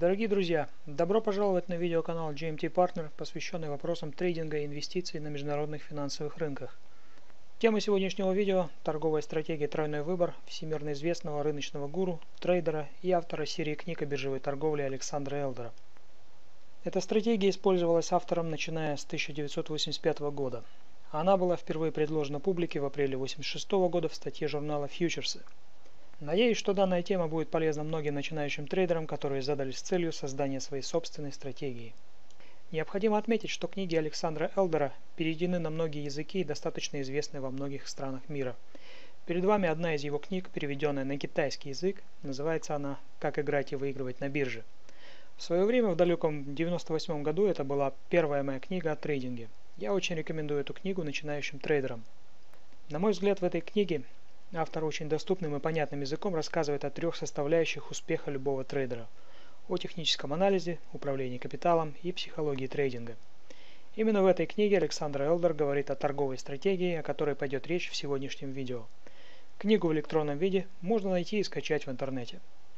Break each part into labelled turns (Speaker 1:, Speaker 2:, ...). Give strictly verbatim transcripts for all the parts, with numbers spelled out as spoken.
Speaker 1: Дорогие друзья, добро пожаловать на видеоканал джи эм ти Partner, посвященный вопросам трейдинга и инвестиций на международных финансовых рынках. Тема сегодняшнего видео – торговая стратегия «Тройной выбор» всемирно известного рыночного гуру, трейдера и автора серии книг о биржевой торговле Александра Элдера. Эта стратегия использовалась автором начиная с тысяча девятьсот восемьдесят пятого года. Она была впервые предложена публике в апреле восемьдесят шестого года в статье журнала «Фьючерсы». Надеюсь, что данная тема будет полезна многим начинающим трейдерам, которые задались целью создания своей собственной стратегии. Необходимо отметить, что книги Александра Элдера переведены на многие языки и достаточно известны во многих странах мира. Перед вами одна из его книг, переведенная на китайский язык, называется она «Как играть и выигрывать на бирже». В свое время, в далеком девяносто восьмом году, это была первая моя книга о трейдинге. Я очень рекомендую эту книгу начинающим трейдерам. На мой взгляд, в этой книге автор очень доступным и понятным языком рассказывает о трех составляющих успеха любого трейдера – о техническом анализе, управлении капиталом и психологии трейдинга. Именно в этой книге Александр Элдер говорит о торговой стратегии, о которой пойдет речь в сегодняшнем видео. Книгу в электронном виде можно найти и скачать в интернете.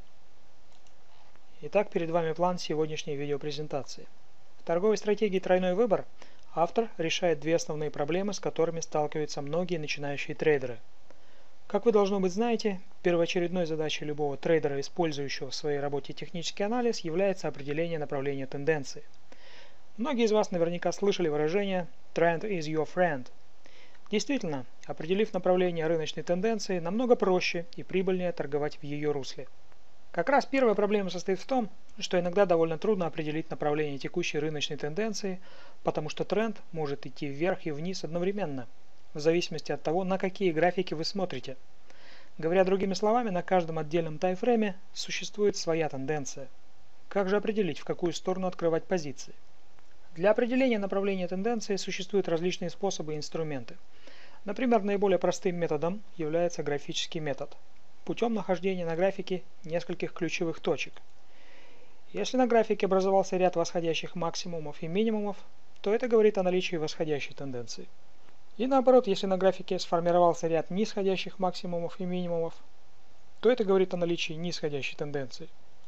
Speaker 1: Итак, перед вами план сегодняшней видеопрезентации. В торговой стратегии «Тройной выбор» автор решает две основные проблемы, с которыми сталкиваются многие начинающие трейдеры. Как вы, должно быть, знаете, первоочередной задачей любого трейдера, использующего в своей работе технический анализ, является определение направления тенденции. Многие из вас наверняка слышали выражение «Trend is your friend». Действительно, определив направление рыночной тенденции, намного проще и прибыльнее торговать в ее русле. Как раз первая проблема состоит в том, что иногда довольно трудно определить направление текущей рыночной тенденции, потому что тренд может идти вверх и вниз одновременно, в зависимости от того, на какие графики вы смотрите. Говоря другими словами, на каждом отдельном таймфрейме существует своя тенденция. Как же определить, в какую сторону открывать позиции? Для определения направления тенденции существуют различные способы и инструменты. Например, наиболее простым методом является графический метод, путем нахождения на графике нескольких ключевых точек. Если на графике образовался ряд восходящих максимумов и минимумов, то это говорит о наличии восходящей тенденции. И наоборот, если на графике сформировался ряд нисходящих максимумов и минимумов, то это говорит о наличии нисходящей тенденции.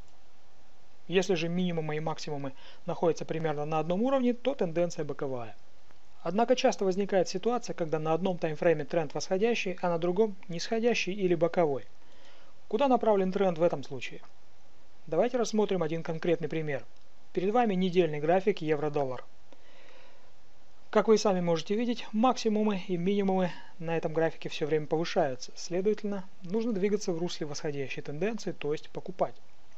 Speaker 1: Если же минимумы и максимумы находятся примерно на одном уровне, то тенденция боковая. Однако часто возникает ситуация, когда на одном таймфрейме тренд восходящий, а на другом нисходящий или боковой. Куда направлен тренд в этом случае? Давайте рассмотрим один конкретный пример. Перед вами недельный график евро-доллар. Как вы сами можете видеть, максимумы и минимумы на этом графике все время повышаются. Следовательно, нужно двигаться в русле восходящей тенденции, то есть покупать.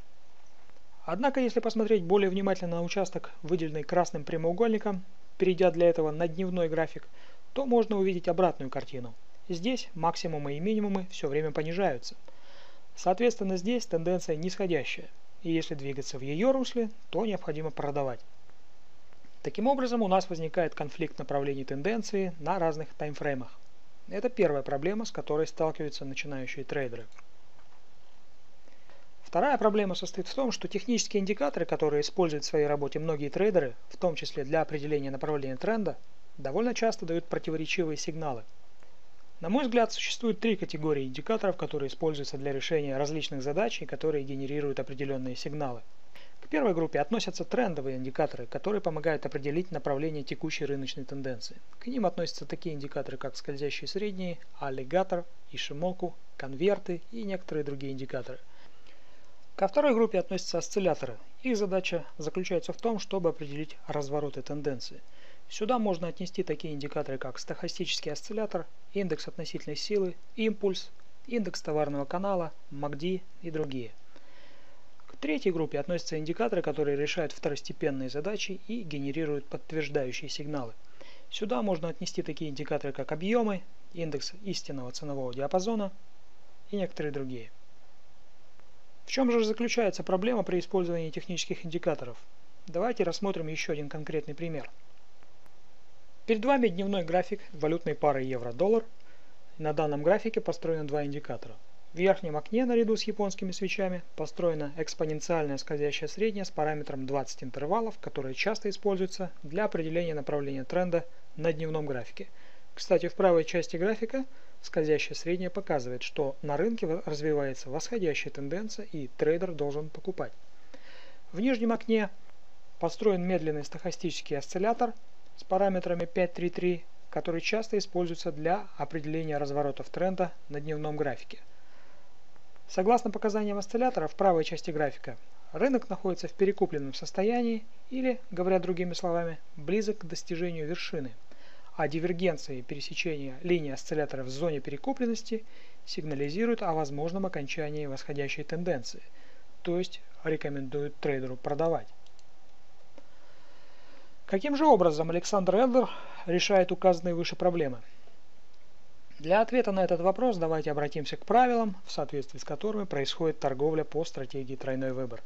Speaker 1: Однако, если посмотреть более внимательно на участок, выделенный красным прямоугольником, перейдя для этого на дневной график, то можно увидеть обратную картину. Здесь максимумы и минимумы все время понижаются. Соответственно, здесь тенденция нисходящая, и если двигаться в ее русле, то необходимо продавать. Таким образом, у нас возникает конфликт направлений тенденции на разных таймфреймах. Это первая проблема, с которой сталкиваются начинающие трейдеры. Вторая проблема состоит в том, что технические индикаторы, которые используют в своей работе многие трейдеры, в том числе для определения направления тренда, довольно часто дают противоречивые сигналы. На мой взгляд, существует три категории индикаторов, которые используются для решения различных задач и которые генерируют определенные сигналы. К первой группе относятся трендовые индикаторы, которые помогают определить направление текущей рыночной тенденции. К ним относятся такие индикаторы, как скользящие средние, аллигатор, ишимоку, конверты и некоторые другие индикаторы. Ко второй группе относятся осцилляторы. Их задача заключается в том, чтобы определить развороты тенденции. Сюда можно отнести такие индикаторы, как стохастический осциллятор, индекс относительной силы, импульс, индекс товарного канала, макди и другие. К третьей группе относятся индикаторы, которые решают второстепенные задачи и генерируют подтверждающие сигналы. Сюда можно отнести такие индикаторы, как объемы, индекс истинного ценового диапазона и некоторые другие. В чем же заключается проблема при использовании технических индикаторов? Давайте рассмотрим еще один конкретный пример. Перед вами дневной график валютной пары евро-доллар. На данном графике построены два индикатора. В верхнем окне наряду с японскими свечами построена экспоненциальная скользящая средняя с параметром двадцать интервалов, которая часто используется для определения направления тренда на дневном графике. Кстати, в правой части графика скользящая средняя показывает, что на рынке развивается восходящая тенденция и трейдер должен покупать. В нижнем окне построен медленный стохастический осциллятор с параметрами пять три три, который часто используется для определения разворотов тренда на дневном графике. Согласно показаниям осциллятора в правой части графика, рынок находится в перекупленном состоянии или, говоря другими словами, близок к достижению вершины, а дивергенция и пересечение линии осциллятора в зоне перекупленности сигнализируют о возможном окончании восходящей тенденции, то есть рекомендуют трейдеру продавать. Каким же образом Александр Элдер решает указанные выше проблемы? Для ответа на этот вопрос давайте обратимся к правилам, в соответствии с которыми происходит торговля по стратегии тройной выбор.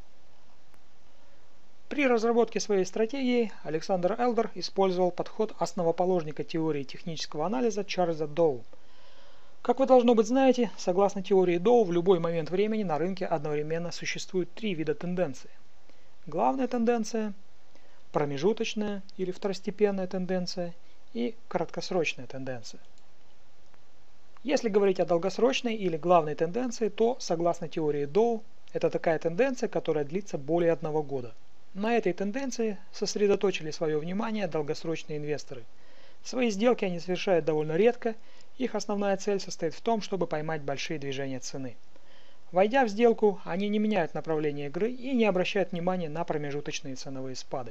Speaker 1: При разработке своей стратегии Александр Элдер использовал подход основоположника теории технического анализа Чарльза Доу. Как вы, должно быть, знаете, согласно теории Доу, в любой момент времени на рынке одновременно существует три вида тенденций. Главная тенденция, промежуточная или второстепенная тенденция и краткосрочная тенденция. Если говорить о долгосрочной или главной тенденции, то, согласно теории Доу, это такая тенденция, которая длится более одного года. На этой тенденции сосредоточили свое внимание долгосрочные инвесторы. Свои сделки они совершают довольно редко, их основная цель состоит в том, чтобы поймать большие движения цены. Войдя в сделку, они не меняют направление игры и не обращают внимания на промежуточные ценовые спады.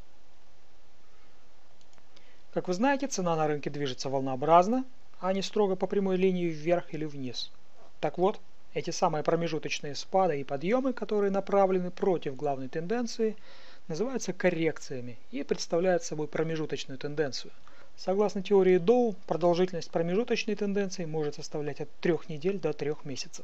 Speaker 1: Как вы знаете, цена на рынке движется волнообразно, а не строго по прямой линии вверх или вниз. Так вот, эти самые промежуточные спады и подъемы, которые направлены против главной тенденции, называются коррекциями и представляют собой промежуточную тенденцию. Согласно теории Доу, продолжительность промежуточной тенденции может составлять от трёх недель до трёх месяцев.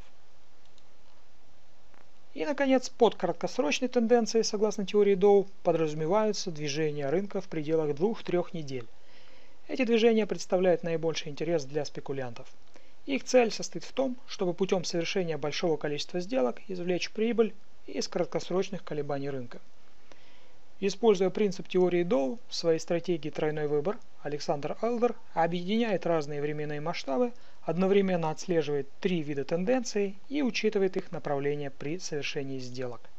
Speaker 1: И, наконец, под краткосрочной тенденцией, согласно теории Доу, подразумеваются движения рынка в пределах двух-трёх недель. Эти движения представляют наибольший интерес для спекулянтов. Их цель состоит в том, чтобы путем совершения большого количества сделок извлечь прибыль из краткосрочных колебаний рынка. Используя принцип теории Доу в своей стратегии «Тройной выбор», Александр Элдер объединяет разные временные масштабы, одновременно отслеживает три вида тенденций и учитывает их направление при совершении сделок.